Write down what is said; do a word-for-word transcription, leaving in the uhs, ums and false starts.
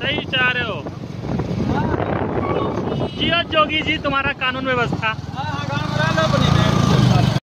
सही चाह रहे हो। जियो जोगी जी तुम्हारा कानून व्यवस्था।